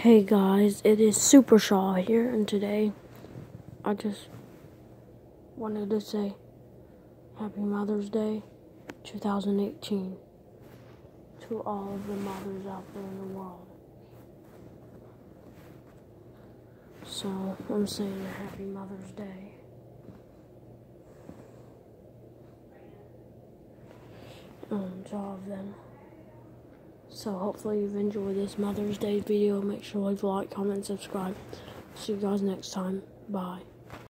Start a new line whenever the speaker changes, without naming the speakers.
Hey guys, it is Super Shaw here, and today I just wanted to say Happy Mother's Day 2018 to all of the mothers out there in the world. So I'm saying Happy Mother's Day. To all of them. So hopefully you've enjoyed this Mother's Day video. Make sure to leave a like, comment, and subscribe. See you guys next time. Bye.